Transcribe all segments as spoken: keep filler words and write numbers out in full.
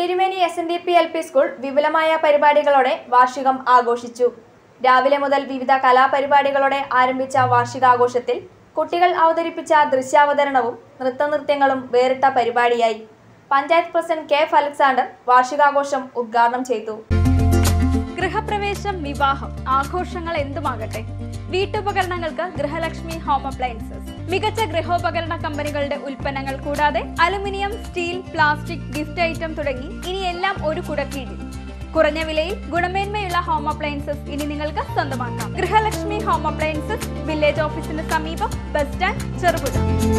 തിരുമേനി S N D P L P school വിപുലമായ പരിപാടികളോടെ വാർഷികം ആഘോഷിച്ചു. രാവിലെ മുതൽ വിവിധ കലാപരിപാടികളോടെ ആരംഭിച്ച വാർഷികാഘോഷത്തിൽ കുട്ടികൾ അവതരിപ്പിച്ച ദൃശ്യാവതരണവും നൃത്തനൃത്യങ്ങളും വേറിട്ട പരിപാടിയായി. Panchayat president K F Alexander വാർഷികാഘോഷം ഉദ്ഘാടനം ചെയ്തു. ഗൃഹപ്രവേശം, വിവാഹം, ആഘോഷങ്ങൾ എന്തുമാകട്ടെ, വീട്ടുപകരണങ്ങൾക്ക് ഗൃഹലക്ഷ്മി ഹോം അപ്ലയൻസസ്. മികച്ച ഗൃഹോപകരണ കമ്പനികളുടെ ഉൽപ്പന്നങ്ങൾ കൂടാതെ aluminium, steel, plastic, gift item തുടങ്ങി ഇനി എല്ലാം ഒരു കുടക്കീഴിൽ. കുറഞ്ഞ വിലയിൽ ഗുണമേന്മയുള്ള ഹോം അപ്ലയൻസസ് ഇനി നിങ്ങൾക്ക് സ്വന്തമാക്കാം. ഗൃഹലക്ഷ്മി ഹോം അപ്ലയൻസസ്, വില്ലേജ് ഓഫീസിന് സമീപം, ബസ് സ്റ്റാൻഡ്, ചെറുപുഴ.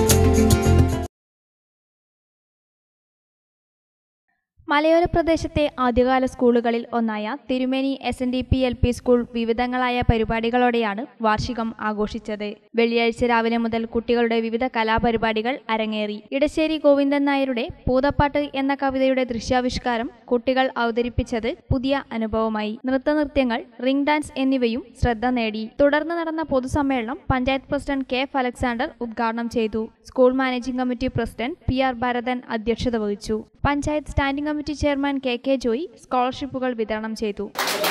മലയോര പ്രദേശത്തെ ആദ്യകാല സ്കൂളുകളിൽ ഒന്നായ Thirumeni S N D P L P school വിവിധങ്ങളായ പരിപാടികളോടെയാണ് വാർഷികം ആഘോഷിച്ചത്. വെള്ളിയാഴ്ച രാവിലെ മുതൽ കുട്ടികളുടെ വിവിധ കലാപരിപാടികൾ അരങ്ങേറി. ഇടശ്ശേരി ഗോവിന്ദൻ നായരുടെ പൂതപ്പാട്ട് എന്ന കവിതയുടെ ദൃശ്യാവിഷ്കാരം കുട്ടികൾ അവതരിപ്പിച്ചത് പുതിയ അനുഭവമായി. നൃത്തനൃത്യങ്ങൾ, റിംഗ് ഡാൻസ് എന്നിവയും ശ്രദ്ധ നേടി. തുടർന്ന് നടന്ന പൊതുസമ്മേളനം panchayat president K F Alexander ഉദ്ഘാടനം ചെയ്തു. School managing committee president P R Bharathan അധ്യക്ഷത വഹിച്ചു. Panchayat standing committee chairman K K Joy സ്കോളർഷിപ്പുകൾ വിതരണം ചെയ്തു.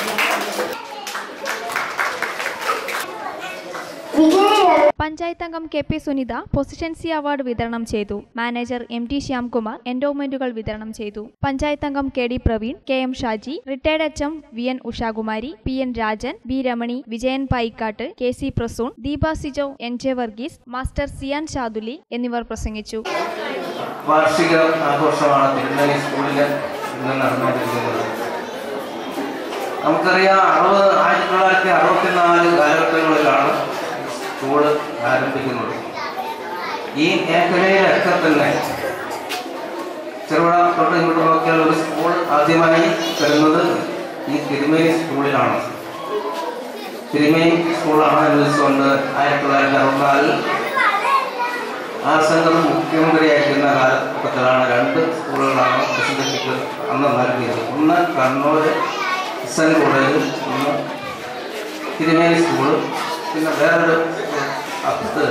പഞ്ചായത്ത് അംഗം കെ പി സുനിത പൊസിഷൻസി അവാർഡ് വിതരണം ചെയ്തു. മാനേജർ എം ടി ശ്യാംകുമാർ എൻഡോമെന്റുകൾ വിതരണം ചെയ്തു. പഞ്ചായത്ത് അംഗം K D Praveen, K M Shaji, retired H M V N Ushakumari, P N Rajan, B Ramani, Vijayan Payikkattu, K C Prasoon, Deepa Sijo, N J Varghese, master Sian Shaduli എന്നിവർ പ്രസംഗിച്ചു. വാർഷിക ആഘോഷമാണ് തിരുമേനി സ്കൂളിൽ ഇന്ന് നടന്നുകൊണ്ടിരിക്കുന്നത്. നമുക്കറിയാം, അറുപത് ആയിരത്തി തൊള്ളായിരത്തി അറുപത്തിനാല് കാലഘട്ടങ്ങളിലാണ് സ്കൂള് ആരംഭിക്കുന്നത്. ഈ മേഖലയിലൊക്കെ തന്നെ ചെറുപുഴ തൊട്ട് ഇങ്ങോട്ട് നോക്കിയാൽ ഒരു സ്കൂൾ ആദ്യമായി വരുന്നത് ഈ തിരുമേനി സ്കൂളിലാണ്. തിരുമേനി സ്കൂളാണ് അനുവദിച്ചുകൊണ്ട് ആയിരത്തി തൊള്ളായിരത്തി അറുപത്തിനാലിൽ ആ സംഘം മുഖ്യമന്ത്രിയായിരിക്കുന്ന കാലഘട്ടത്തിലാണ് രണ്ട് സ്കൂളുകളാണ് പ്രസിദ്ധീകരിച്ച് അന്ന് നൽകിയത്. ഒന്ന് കണ്ണൂർ എസ് എൻ കോളേജും ഒന്ന് തിരുമേനി സ്കൂള്. പിന്നെ വേറൊരു അടുത്ത്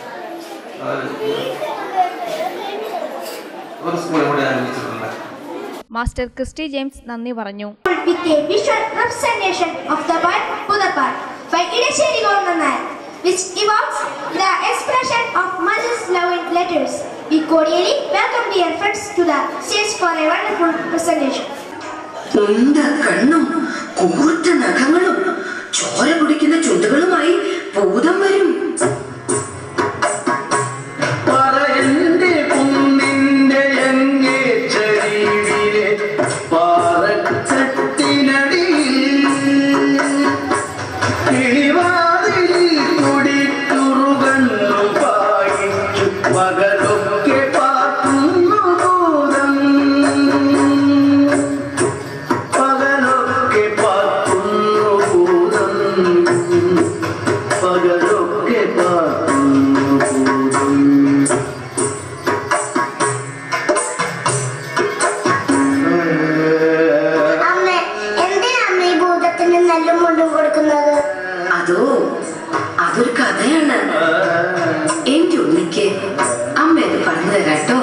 ഒരു സ്കൂൾ കൂടെ അനുവദിച്ചിട്ടുണ്ട്. മാസ്റ്റർ ക്രിസ്റ്റി ജെയിംസ് നന്ദി പറഞ്ഞു. which evokes the expression of mother's love in letters. We cordially welcome dear friends to the stage for a wonderful presentation. ഉണ്ട കണ്ണും കൂർത്ത നഖങ്ങളും ചോര കുടിക്കുന്ന ചുണ്ടുകളുമായി ഭൂതം വരും. അതോ അതൊരു കഥയാണ്. എന്റെ ഉണ്ണിക്ക് അമ്മ അത് പറഞ്ഞു തരാട്ടോ.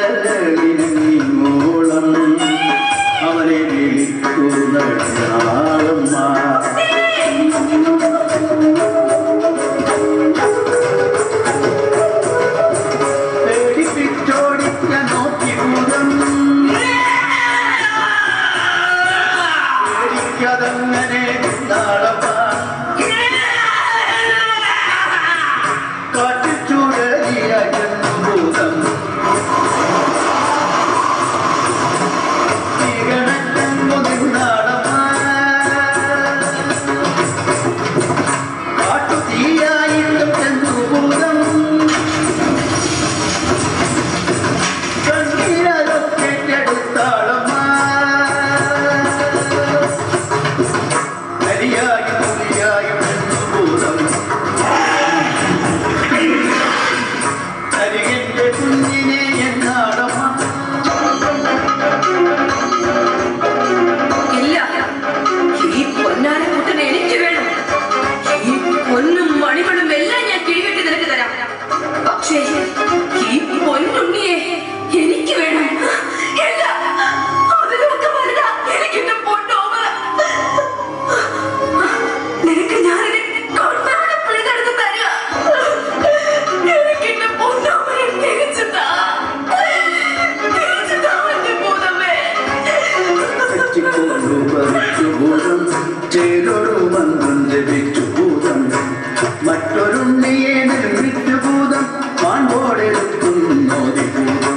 കരളിനോളം അവനെ വിളിക്കുന്ന പേടിപ്പിച്ചോടിക്ക നോക്കി ഭൂതം പേടിക്കതങ്ങനെ താളപ്പ കാട്ടിച്ചൂടലിയാകും മറ്റൊരുണ്ണിയെ നിർമ്മിച്ചു ഭൂതം പാൻപോടെടുക്കുന്നു ഭൂതം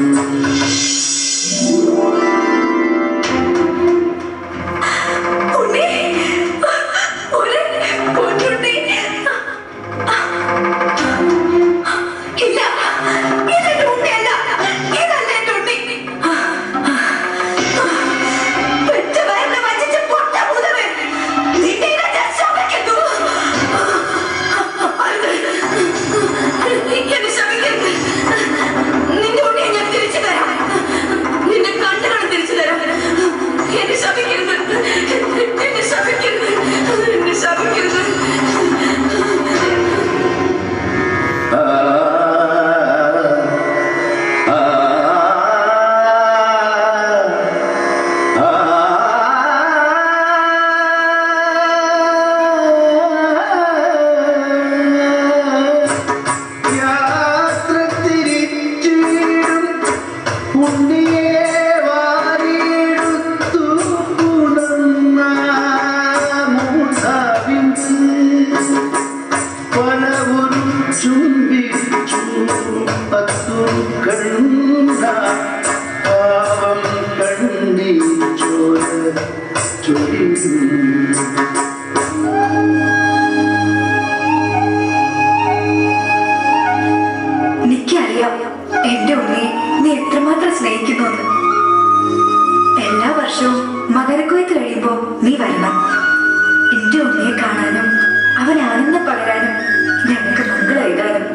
എനിക്കറിയാം എന്റെ ഉണ്ണിയെ നീ എത്രമാത്രം സ്നേഹിക്കുന്നു. എല്ലാ വർഷവും മകരക്കൊയ്ത്ത് കഴിയുമ്പോ നീ വരണം. എന്റെ ഉണ്ണിയെ കാണാനും അവൻ ആനന്ദം പകരാനും ഞങ്ങൾക്ക് മംഗളം എഴുതാനും.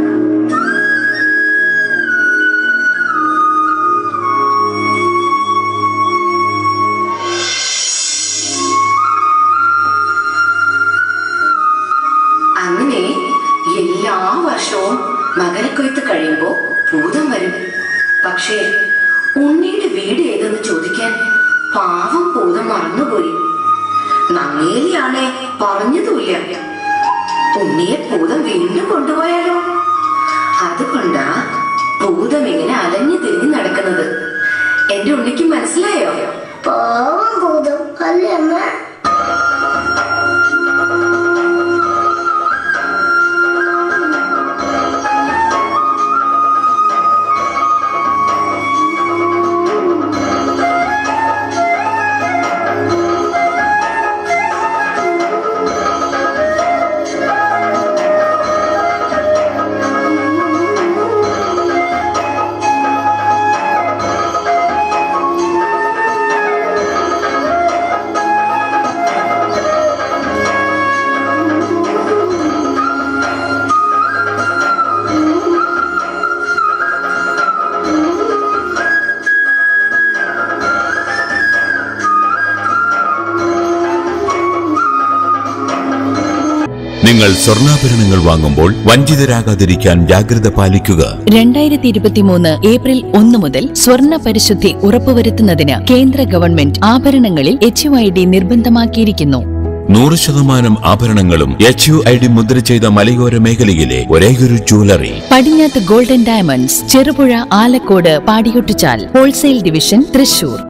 അങ്ങനെ എല്ലാ വർഷവും മകരക്കൊയ്ത്ത് കഴിയുമ്പോ ഭൂതം വരും. പക്ഷേ ഉണ്ണിയുടെ വീട് ഏതെന്ന് ചോദിക്കാൻ പാവം ഭൂതം മറന്നുപോയി. നങ്ങേലിയാണെ പറഞ്ഞതുമില്ല. ഉണ്ണിയെ ഭൂതം വീണ്ടും കൊണ്ടുപോയാലോ? അതുകൊണ്ടാ ഭൂതം ഇങ്ങനെ അലഞ്ഞു തിരിഞ്ഞു നടക്കുന്നത്. എന്റെ ഉണ്ണിക്ക് മനസ്സിലായോ? പാവം ഭൂതം അല്ലേ അമ്മ? നിങ്ങൾ സ്വർണ്ണാഭരണങ്ങൾ വാങ്ങുമ്പോൾ വഞ്ചിതരാകാതിരിക്കാൻ ജാഗ്രത പാലിക്കുക. രണ്ടായിരത്തി ഇരുപത്തിമൂന്ന് ഏപ്രിൽ ഒന്ന് മുതൽ സ്വർണ്ണ പരിശുദ്ധി ഉറപ്പുവരുത്തുന്നതിന് കേന്ദ്ര ഗവൺമെന്റ് ആഭരണങ്ങളിൽ എച്ച് യു ഐ ഡി നിർബന്ധമാക്കിയിരിക്കുന്നു. നൂറ് ശതമാനം ആഭരണങ്ങളും എച്ച് യു ഐ ഡി മുദ്ര ചെയ്ത മലയോര മേഖലയിലെ ഒരേയൊരു jewellery Padinjath golden diamonds, Cherupuzha, Alakode, Padiyottuchal, wholesale division, Thrissur.